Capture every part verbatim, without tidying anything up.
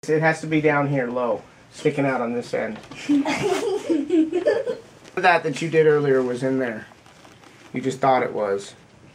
It has to be down here low, sticking out on this end. That that you did earlier was in there. You just thought it was.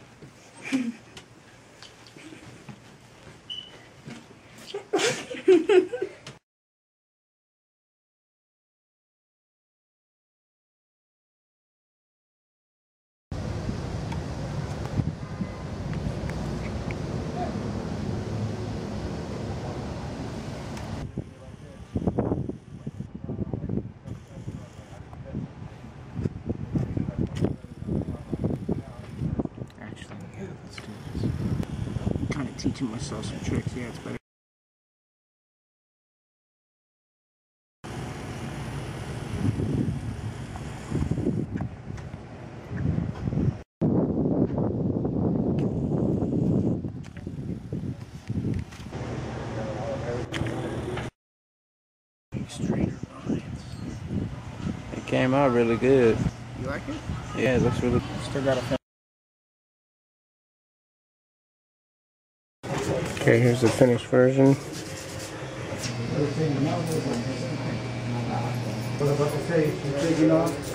Kind of teaching myself some tricks. Yeah, it's better. Straighter lines. It came out really good. You like it? Yeah, it looks really. Still got a. Okay, here's the finished version. What about to say? You're taking off?